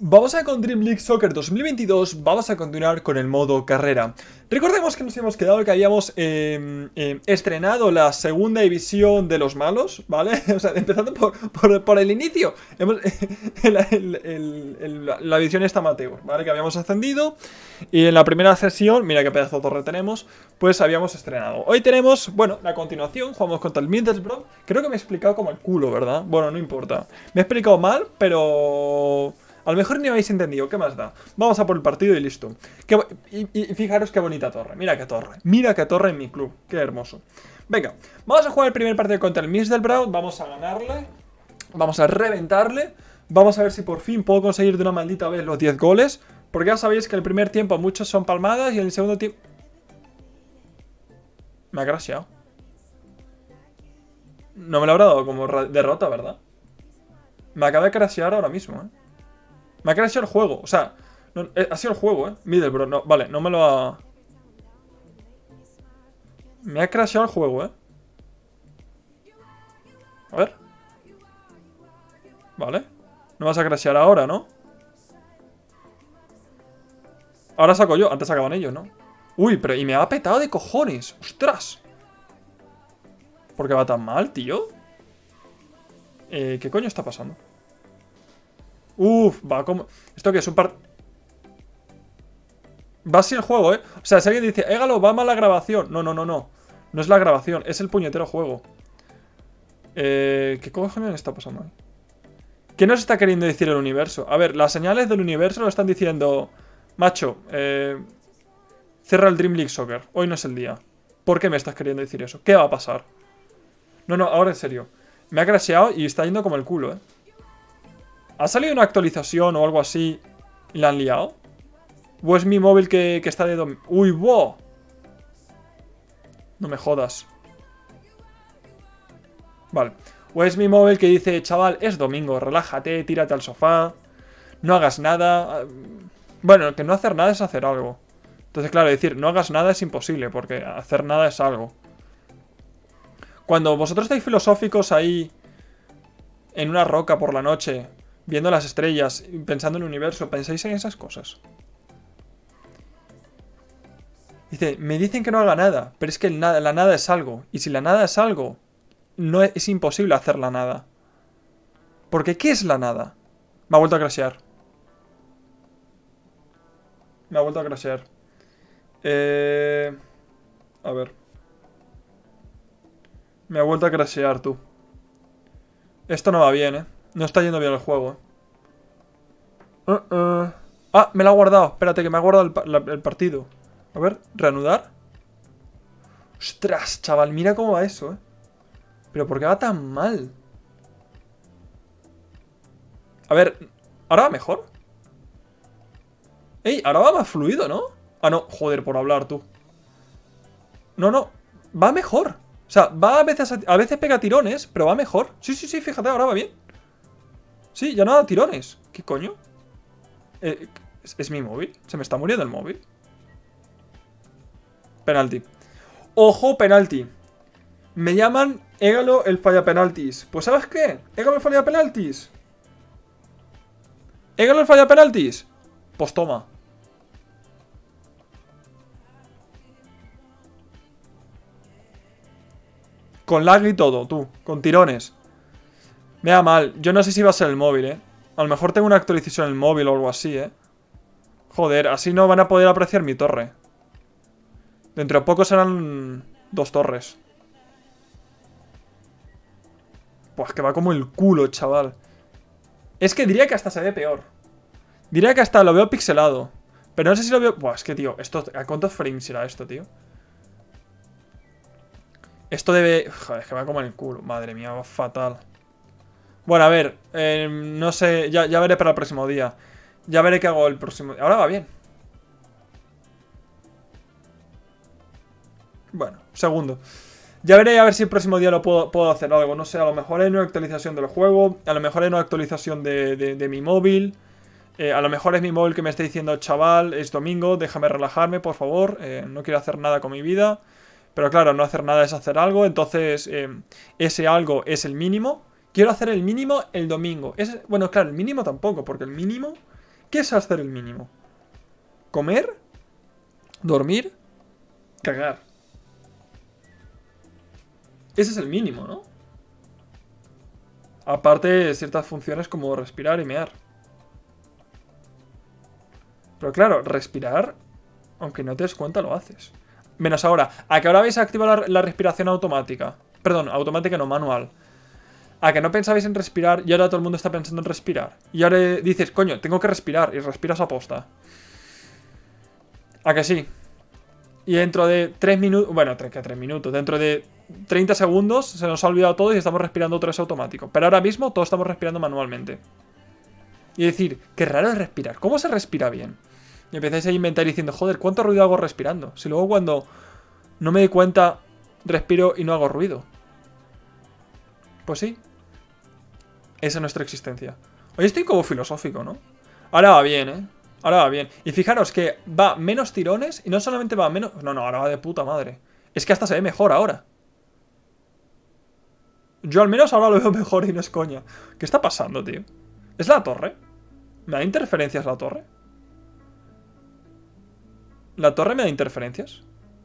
Vamos a con Dream League Soccer 2022, vamos a continuar con el modo carrera. Recordemos que nos hemos quedado que habíamos estrenado la segunda división de los malos, ¿vale? O sea, empezando por el inicio. La división esta amateur, ¿vale? Que habíamos ascendido. Y en la primera sesión, mira qué pedazo de torre tenemos, pues habíamos estrenado. Hoy tenemos, bueno, la continuación, jugamos contra el Middlesbrough. Creo que me he explicado como el culo, ¿verdad? Bueno, no importa. Me he explicado mal, pero... a lo mejor ni habéis entendido, ¿qué más da? Vamos a por el partido y listo. Y fijaros qué bonita torre, mira qué torre en mi club, qué hermoso. Venga, vamos a jugar el primer partido contra el Middlesbrough, vamos a ganarle, vamos a reventarle, vamos a ver si por fin puedo conseguir de una maldita vez los 10 goles, porque ya sabéis que el primer tiempo muchos son palmadas y en el segundo tiempo... Me ha crasheado. No me lo habrá dado como derrota, ¿verdad? Me acaba de crashear ahora mismo, ¿eh? Me ha crasheado el juego, o sea, no, ha sido el juego, Middlesbrough, no, vale, no me lo ha... Me ha crasheado el juego, A ver. Vale. No vas a crashear ahora, ¿no? Ahora saco yo, antes sacaban ellos, ¿no? Uy, pero y me ha petado de cojones, ostras. ¿Por qué va tan mal, tío? ¿Qué coño está pasando? Uf, va como... ¿Esto qué es? Va así el juego, O sea, si alguien dice, Égalo, va mal la grabación. No, no, no, no. No es la grabación, es el puñetero juego. ¿Qué cojones está pasando ahí? ¿Qué nos está queriendo decir el universo? A ver, las señales del universo lo están diciendo... Macho, cierra el Dream League Soccer. Hoy no es el día. ¿Por qué me estás queriendo decir eso? ¿Qué va a pasar? No, no, ahora en serio. Me ha crasheado y está yendo como el culo, ¿Ha salido una actualización o algo así y la han liado? ¿O es mi móvil que está de domingo? ¡Uy, wow! No me jodas. Vale. O es mi móvil que dice, chaval, es domingo, relájate, tírate al sofá, no hagas nada. Bueno, que no hacer nada es hacer algo. Entonces, claro, decir no hagas nada es imposible, porque hacer nada es algo. Cuando vosotros estáis filosóficos ahí, en una roca por la noche... viendo las estrellas, pensando en el universo, ¿pensáis en esas cosas? Dice, me dicen que no haga nada, pero es que la nada es algo. Y si la nada es algo, no es imposible hacer la nada. Porque ¿qué es la nada? Me ha vuelto a crashear. Me ha vuelto a crashear. A ver. Me ha vuelto a crashear, tú. Esto no va bien, No está yendo bien el juego, Ah, me lo ha guardado. Espérate, que me ha guardado el partido. A ver, reanudar. Ostras, chaval, mira cómo va eso, Pero ¿por qué va tan mal? A ver, ¿ahora va mejor? Ey, ahora va más fluido, ¿no? Ah, no, joder, por hablar, tú. No, no, va mejor. O sea, va a veces pega tirones, pero va mejor. Sí, sí, sí, fíjate, ahora va bien. Sí, ya no da tirones. ¿Qué coño? ¿Es mi móvil? ¿Se me está muriendo el móvil? Penalti. ¡Ojo, penalti! Me llaman Égalo el falla penaltis. Pues ¿sabes qué? Égalo el falla penaltis. Égalo el falla penaltis. Pues toma. Con lag y todo, tú. Con tirones. Me da mal. Yo no sé si va a ser el móvil, A lo mejor tengo una actualización en el móvil o algo así, Joder, así no van a poder apreciar mi torre. Dentro de poco serán 2 torres. Pues que va como el culo, chaval. Es que diría que hasta se ve peor. Diría que hasta lo veo pixelado. Pero no sé si lo veo... Buah, es que, tío, ¿a cuántos frames será esto, tío? Esto debe... Joder, es que va como en el culo. Madre mía, va fatal. Bueno, a ver, no sé, ya veré para el próximo día. Ya veré qué hago el próximo día. Ahora va bien. Bueno, segundo. Ya veré a ver si el próximo día lo puedo hacer algo. No sé, a lo mejor hay una actualización del juego. A lo mejor hay una actualización de mi móvil. A lo mejor es mi móvil que me está diciendo, chaval, es domingo, déjame relajarme, por favor. No quiero hacer nada con mi vida. Pero claro, no hacer nada es hacer algo. Entonces, ese algo es el mínimo. Quiero hacer el mínimo el domingo. Bueno, claro, el mínimo tampoco, porque el mínimo ¿Qué es hacer el mínimo? Comer, dormir, cagar. Ese es el mínimo, ¿no? Aparte de ciertas funciones como respirar y mear. Pero claro, respirar, aunque no te des cuenta, lo haces. Menos ahora. ¿A que ahora vais a activar la respiración automática? Perdón, automática no, manual. ¿A que no pensabais en respirar y ahora todo el mundo está pensando en respirar? Y ahora dices, coño, tengo que respirar y respiras a posta. ¿A que sí? Y dentro de 3 minutos... Bueno, 3 minutos. Dentro de 30 segundos se nos ha olvidado todo y estamos respirando otra vez automático. Pero ahora mismo todos estamos respirando manualmente. Y decir, qué raro es respirar. ¿Cómo se respira bien? Y empezáis a inventar diciendo, joder, ¿cuánto ruido hago respirando? Si luego cuando no me doy cuenta, respiro y no hago ruido. Pues sí. Esa es nuestra existencia. Hoy estoy como filosófico, ¿no? Ahora va bien, ¿eh? Ahora va bien. Y fijaros que va menos tirones y no solamente va menos... No, ahora va de puta madre. Es que hasta se ve mejor ahora. Yo al menos ahora lo veo mejor y no es coña. ¿Qué está pasando, tío? ¿Es la torre? ¿Me da interferencias la torre? ¿La torre me da interferencias?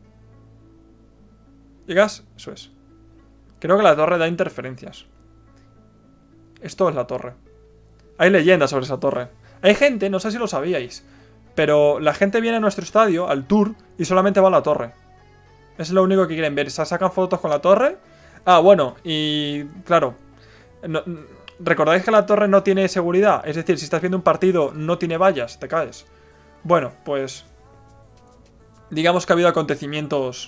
¿Llegas? Eso es. Creo que la torre da interferencias. Esto es la torre. Hay leyendas sobre esa torre. Hay gente, no sé si lo sabíais, pero la gente viene a nuestro estadio, al tour, y solamente va a la torre. Es lo único que quieren ver. Se sacan fotos con la torre. Ah, bueno, y claro. ¿Recordáis que la torre no tiene seguridad? Es decir, si estás viendo un partido, no tiene vallas, te caes. Bueno, pues... digamos que ha habido acontecimientos...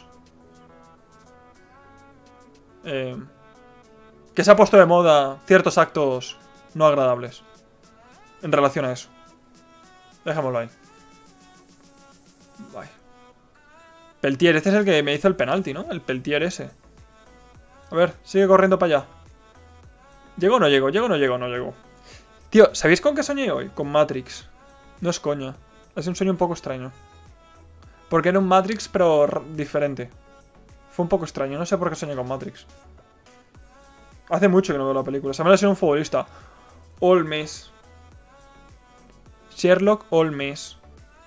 que se ha puesto de moda ciertos actos no agradables en relación a eso. Dejémoslo ahí. Vale. Peltier, este es el que me hizo el penalti, ¿no? El Peltier ese. A ver, sigue corriendo para allá. ¿Llego o no llego? ¿Llego o no llego? No llego. Tío, ¿sabéis con qué soñé hoy? Con Matrix. No es coña. Es un sueño un poco extraño. Porque era un Matrix, pero diferente. Fue un poco extraño. No sé por qué soñé con Matrix. Hace mucho que no veo la película. Se me ha sido un futbolista. Holmes. Sherlock Holmes.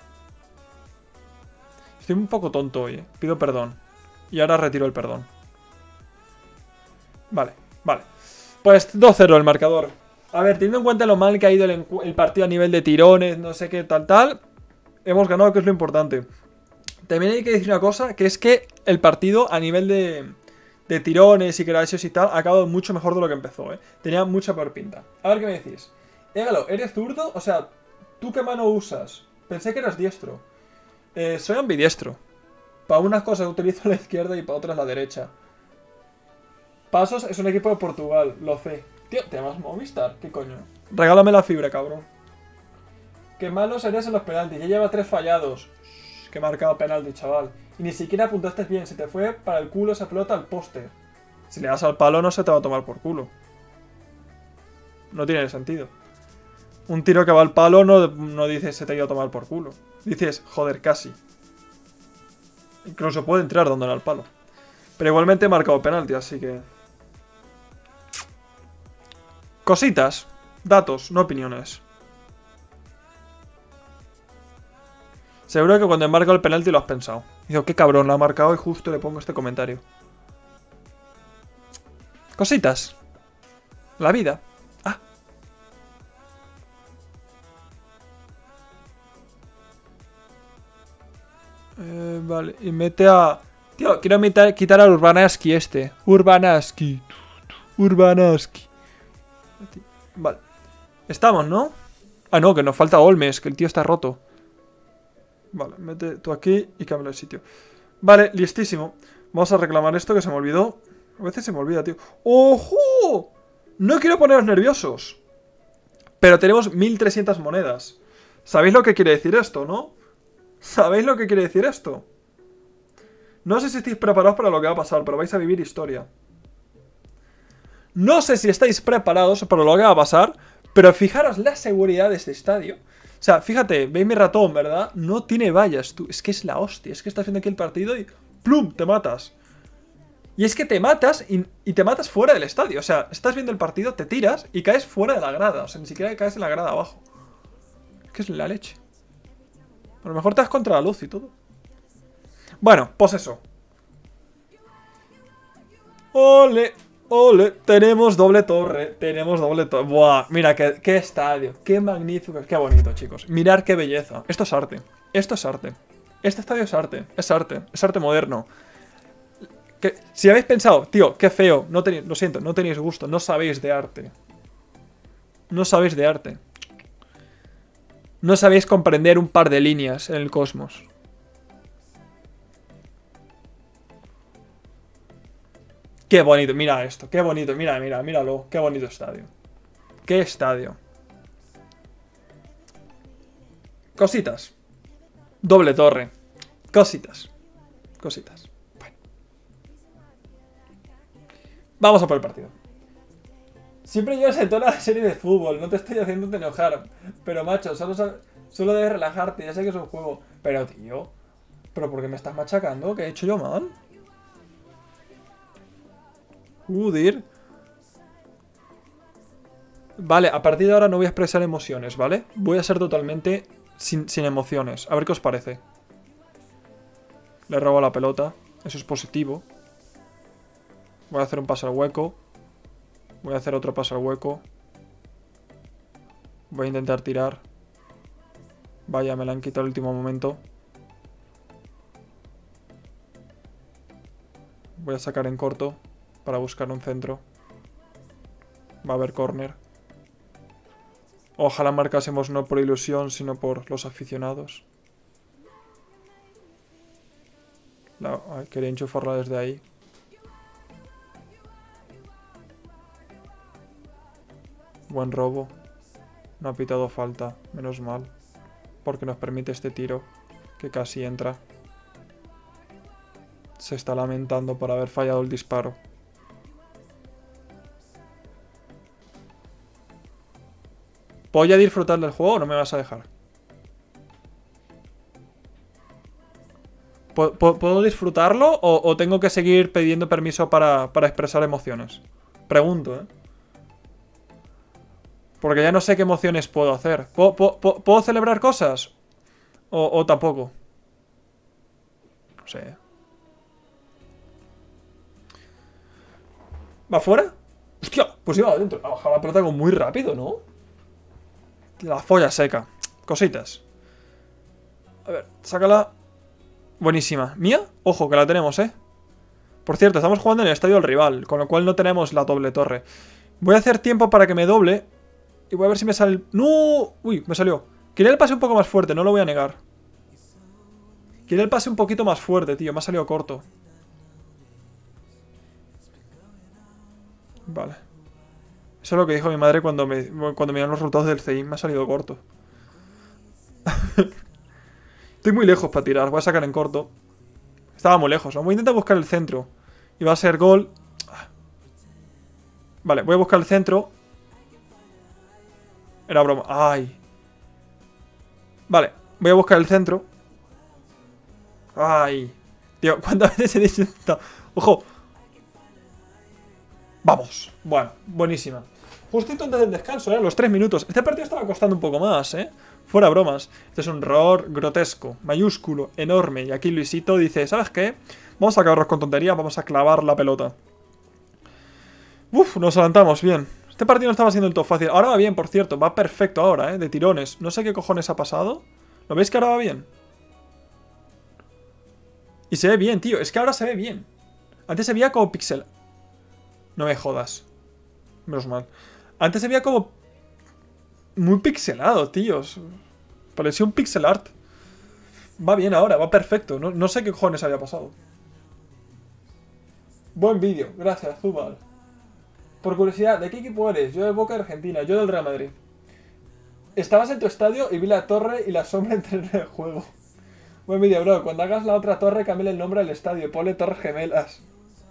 Estoy un poco tonto hoy, Pido perdón. Y ahora retiro el perdón. Vale, vale. Pues 2-0 el marcador. A ver, teniendo en cuenta lo mal que ha ido el partido a nivel de tirones, no sé qué, tal. Hemos ganado, que es lo importante. También hay que decir una cosa, que es que el partido a nivel de tirones y crashes y tal ha acabado mucho mejor de lo que empezó, Tenía mucha peor pinta. A ver qué me decís. Égalo, ¿eres zurdo? O sea, ¿tú qué mano usas? Pensé que eras diestro. Soy ambidiestro. Para unas cosas utilizo la izquierda y para otras la derecha. Pasos es un equipo de Portugal, lo sé. Tío, ¿te llamas Movistar? ¿Qué coño? Regálame la fibra, cabrón. Qué malos eres en los penaltis. Ya lleva 3 fallados. Shh, que marcado penalti, chaval. Y ni siquiera apuntaste bien. Se te fue para el culo esa pelota al poste. Si le das al palo no se te va a tomar por culo. No tiene sentido. Un tiro que va al palo no dices se te ha ido a tomar por culo. Dices, joder, casi. Incluso puede entrar dándole al palo. Pero igualmente he marcado penalti, así que... Cositas. Datos, no opiniones. Seguro que cuando he marcado el penalti lo has pensado. Digo, qué cabrón, lo ha marcado y justo le pongo este comentario. Cositas. La vida. Ah. Vale, y mete a... Tío, quiero quitar al Urbanaski este. Urbanaski. Vale. Estamos, ¿no? Ah, no, que nos falta Olmes, que el tío está roto. Vale, mete tú aquí y cambia el sitio. Vale, listísimo. Vamos a reclamar esto que se me olvidó. A veces se me olvida, tío. ¡Ojo! No quiero poneros nerviosos. Pero tenemos 1300 monedas. ¿Sabéis lo que quiere decir esto, no? ¿Sabéis lo que quiere decir esto? No sé si estáis preparados para lo que va a pasar, pero vais a vivir historia. No sé si estáis preparados para lo que va a pasar, pero fijaros la seguridad de este estadio. O sea, fíjate, veis mi ratón, ¿verdad? No tiene vallas, tú. Es que es la hostia. Es que estás viendo aquí el partido y ¡plum! Te matas. Y es que te matas y te matas fuera del estadio. O sea, estás viendo el partido, te tiras y caes fuera de la grada. O sea, ni siquiera caes en la grada abajo. que es la leche. A lo mejor te das contra la luz y todo. Bueno, pues eso. ¡Ole! ¡Ole! Tenemos doble torre. Tenemos doble torre. ¡Buah! Mira, qué estadio. Qué magnífico. Qué bonito, chicos. Mirad qué belleza. Esto es arte. Esto es arte. Este estadio es arte. Es arte. Es arte moderno. Si habéis pensado, tío, qué feo. Lo siento, no tenéis gusto. No sabéis de arte. No sabéis de arte. No sabéis comprender un par de líneas en el cosmos. Qué bonito, mira esto, qué bonito, míralo, qué bonito estadio. Qué estadio. Cositas. Doble torre. Cositas. Cositas. Bueno. Vamos a por el partido. Siempre llevas en toda la serie de fútbol, no te estoy haciéndote enojar. Pero macho, solo debes relajarte, ya sé que es un juego. Pero tío, ¿pero por qué me estás machacando? ¿Qué he hecho yo mal? Joder. Vale, a partir de ahora no voy a expresar emociones, ¿vale? Voy a ser totalmente sin emociones. A ver qué os parece. Le robo la pelota. Eso es positivo. Voy a hacer un paso al hueco. Voy a hacer otro paso al hueco. Voy a intentar tirar. Vaya, me la han quitado al último momento. Voy a sacar en corto para buscar un centro. Va a haber córner. Ojalá marcásemos no por ilusión, sino por los aficionados. Ay, quería enchufarla desde ahí. Buen robo. No ha pitado falta, menos mal. Porque nos permite este tiro, que casi entra. Se está lamentando por haber fallado el disparo. ¿Puedo ya disfrutar del juego o no me vas a dejar? ¿Puedo disfrutarlo o tengo que seguir pidiendo permiso para expresar emociones? Pregunto, ¿eh? Porque ya no sé qué emociones puedo hacer. ¿Puedo celebrar cosas? ¿O tampoco? No sé. ¿Va fuera? ¡Hostia! Pues iba adentro. Ha bajado la pelota como muy rápido, ¿no? La folla seca. Cositas. A ver, sácala. Buenísima. ¿Mía? Ojo, que la tenemos, ¿eh? Por cierto, estamos jugando en el estadio del rival, con lo cual no tenemos la doble torre. Voy a hacer tiempo para que me doble. Y voy a ver si me sale el... ¡No! Uy, me salió. Quería el pase un poco más fuerte, no lo voy a negar. Quería el pase un poquito más fuerte, tío. Me ha salido corto. Vale. Eso es lo que dijo mi madre cuando me dieron los resultados del CI. Me ha salido corto. Estoy muy lejos para tirar. Voy a sacar en corto. Estaba muy lejos, ¿no? Voy a intentar buscar el centro. Y va a ser gol. Vale, voy a buscar el centro. Era broma. ¡Ay! Vale, voy a buscar el centro. ¡Ay! Tío, ¿cuántas veces he dicho esto? ¡Ojo! ¡Vamos! Bueno, buenísima. Justito antes del descanso, los 3 minutos. Este partido estaba costando un poco más, Fuera bromas. Este es un error grotesco, mayúsculo, enorme. Y aquí Luisito dice, ¿sabes qué? Vamos a acabarnos con tonterías, vamos a clavar la pelota. Uf, nos adelantamos, bien. Este partido no estaba siendo del todo fácil. Ahora va bien, por cierto, va perfecto ahora, de tirones. No sé qué cojones ha pasado. ¿Lo veis que ahora va bien? Y se ve bien, tío, es que ahora se ve bien. Antes se veía como pixel. No me jodas. Menos mal. Antes se veía como... muy pixelado, tíos. Parecía un pixel art. Va bien ahora, va perfecto. No sé qué cojones había pasado. Buen vídeo, gracias, Zubal. Por curiosidad, ¿de qué equipo eres? Yo de Boca de Argentina, yo del Real Madrid. Estabas en tu estadio y vi la torre y la sombra entre el juego. Buen vídeo, bro. Cuando hagas la otra torre, cambia el nombre del estadio y ponle Torres Gemelas.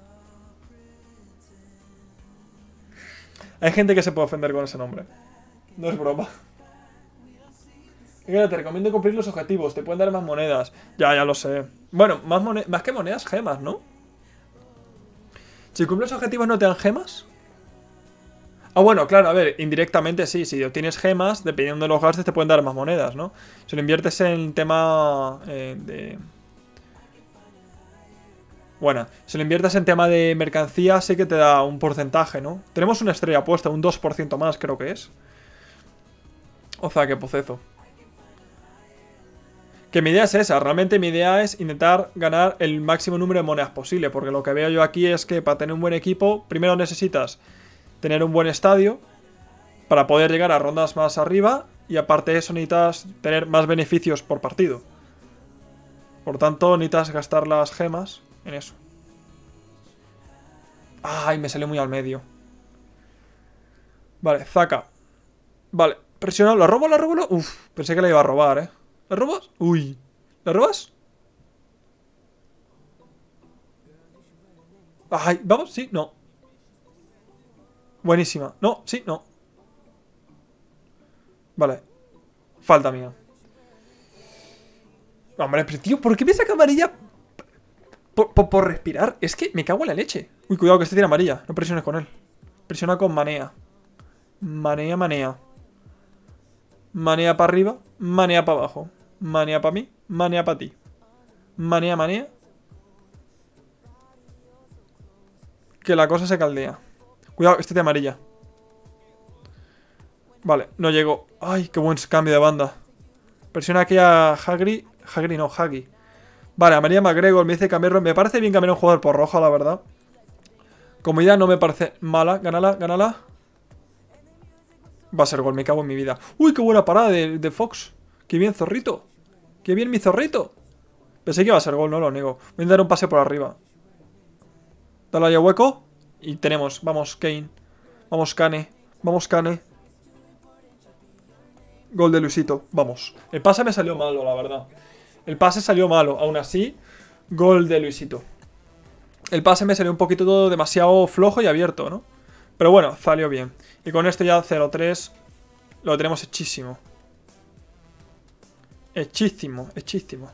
Hay gente que se puede ofender con ese nombre. No es broma. Te recomiendo cumplir los objetivos. Te pueden dar más monedas. Ya lo sé. Bueno, más que monedas, gemas, ¿no? Si cumples los objetivos, ¿no te dan gemas? Ah, bueno, claro, a ver, indirectamente sí, si obtienes gemas, dependiendo de los gastos te pueden dar más monedas, ¿no? Si lo inviertes en tema de... Bueno, si lo inviertes en tema de mercancía, sí que te da un porcentaje, ¿no? Tenemos una estrella puesta, un 2% más creo que es. O sea, qué pocezo. Que mi idea es esa, realmente mi idea es intentar ganar el máximo número de monedas posible, porque lo que veo yo aquí es que para tener un buen equipo, primero necesitas tener un buen estadio para poder llegar a rondas más arriba, y aparte de eso necesitas tener más beneficios por partido. Por tanto, necesitas gastar las gemas en eso. Ay, me salió muy al medio. Vale, Zaka. Vale, presiona, ¿la robo? ¿La robo? Uf, pensé que la iba a robar, ¿eh? ¿La robas? Uy. ¿La robas? Ay, ¿vamos? Sí, no. Buenísima. No, sí, no. Vale. Falta mía. Hombre, pero tío, ¿por qué me saca amarilla? Por respirar. Es que me cago en la leche. Uy, cuidado que este tiene amarilla. No presiones con él. Presiona con manea. Manea, manea. Manea para arriba. Manea para abajo. Manea para mí. Manea para ti. Manea, manea. Que la cosa se caldea. Cuidado, este tiene amarilla. Vale, no llego. Ay, qué buen cambio de banda. Presiona aquí a Hagri. Hagri no, Hagi. Vale, a María McGregor me dice cambiarlo. Me parece bien cambiar un jugador por roja, la verdad. Como idea no me parece mala. Gánala, gánala. Va a ser gol, me cago en mi vida. Uy, qué buena parada de Fox. Qué bien, zorrito. Qué bien, mi zorrito. Pensé que iba a ser gol, no lo niego. Voy a dar un pase por arriba. Dale ahí a hueco. Y tenemos, vamos, Kane. Vamos, Kane. Vamos, Kane. Gol de Luisito, vamos. El pase me salió malo, la verdad. El pase salió malo, aún así, gol de Luisito. El pase me salió un poquito todo demasiado flojo y abierto, ¿no? Pero bueno, salió bien. Y con esto ya 0-3 lo tenemos hechísimo. Hechísimo, hechísimo.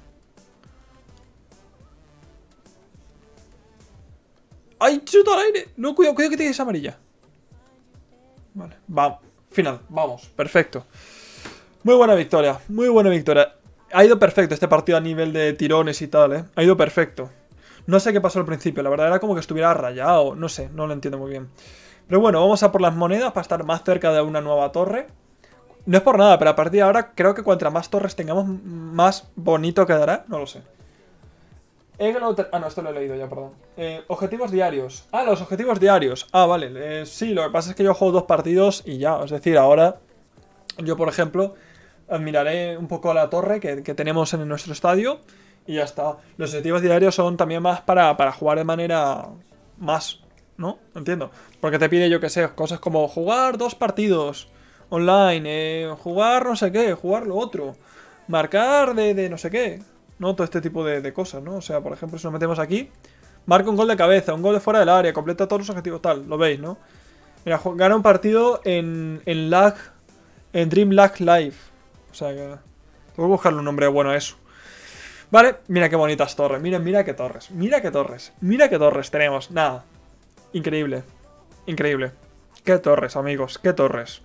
¡Ay, chuto al aire! No, cuidado, cuidado que tienes amarilla. Vale, va, final, vamos, perfecto. Muy buena victoria, muy buena victoria. Ha ido perfecto este partido a nivel de tirones y tal, ¿eh? Ha ido perfecto. No sé qué pasó al principio, la verdad era como que estuviera rayado, no sé, no lo entiendo muy bien. Pero bueno, vamos a por las monedas para estar más cerca de una nueva torre. No es por nada, pero a partir de ahora creo que cuantas más torres tengamos, más bonito quedará, no lo sé. Ah, no, esto lo he leído ya, perdón. Objetivos diarios. Ah, los objetivos diarios. Ah, vale. Sí, lo que pasa es que yo juego 2 partidos y ya. Es decir, ahora yo, por ejemplo, admiraré un poco la torre que tenemos en nuestro estadio y ya está. Los objetivos diarios son también más para jugar de manera más, ¿no? Entiendo. Porque te pide, yo que sé, cosas como jugar 2 partidos online, jugar no sé qué, jugar lo otro, marcar de no sé qué, ¿no? Todo este tipo de cosas, ¿no? O sea, por ejemplo, si nos metemos aquí, marca un gol de cabeza, un gol de fuera del área, completa todos los objetivos, tal, lo veis, ¿no? Mira, gana un partido en lag, en Dream Lag Live. O sea que... tengo que buscarle un nombre bueno a eso. Vale, mira qué bonitas torres, mira qué torres, mira qué torres, mira qué torres tenemos, nada. Increíble, increíble. Qué torres, amigos, qué torres.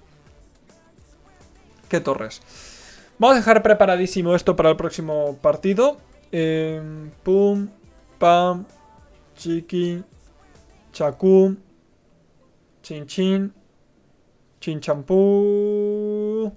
Qué torres. Vamos a dejar preparadísimo esto para el próximo partido. Pum, pam, chiqui, chacum, chin chin, chin champú,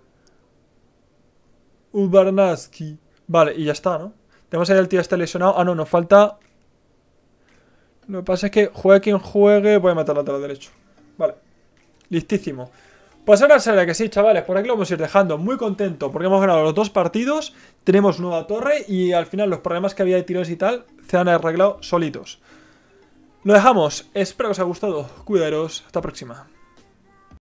Ubarnaski. Vale, y ya está, ¿no? Tenemos ahí el tío este lesionado. Ah, no, nos falta... Lo que pasa es que juegue quien juegue. Voy a meter lateral derecho. Vale, listísimo. Pues ahora será que sí, chavales, por aquí lo vamos a ir dejando. Muy contento porque hemos ganado los 2 partidos. Tenemos nueva torre y al final los problemas que había de tiros y tal se han arreglado solitos. Lo dejamos, espero que os haya gustado. Cuidaros, hasta la próxima.